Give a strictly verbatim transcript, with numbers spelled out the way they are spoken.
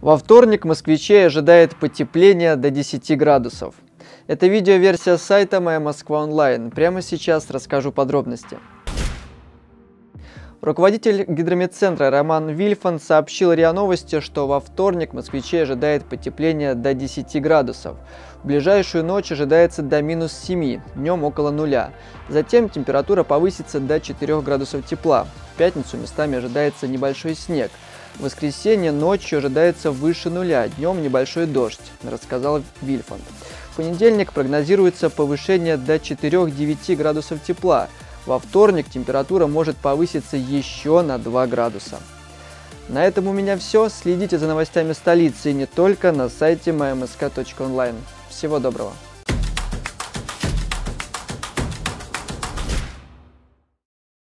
Во вторник москвичей ожидает потепление до десяти градусов. Это видеоверсия сайта «Моя Москва онлайн». Прямо сейчас расскажу подробности. Руководитель гидрометцентра Роман Вильфанд сообщил РИА Новости, что во вторник москвичей ожидает потепление до десяти градусов. В ближайшую ночь ожидается до минус семи, днем около нуля. Затем температура повысится до четырёх градусов тепла. В пятницу местами ожидается небольшой снег. В воскресенье ночью ожидается выше нуля, днем небольшой дождь, рассказал Вильфанд. В понедельник прогнозируется повышение до четырёх-девяти градусов тепла. Во вторник температура может повыситься еще на два градуса. На этом у меня все. Следите за новостями столицы и не только на сайте моя эм эс ка точка онлайн. Всего доброго!